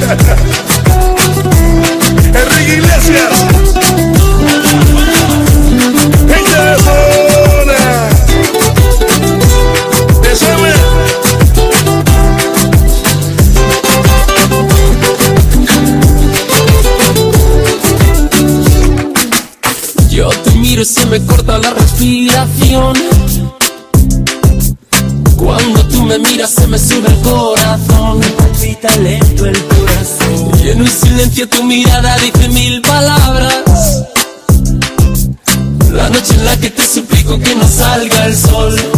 Enrique Iglesias. Gente de zona. Bésame. Yo te miro y se me corta la respiración. Cuando tú me miras se me sube el corazón. Me palpita lento el corazón. Y en un silencio tu mirada dice mil palabras. La noche en la que te suplico que no salga el sol.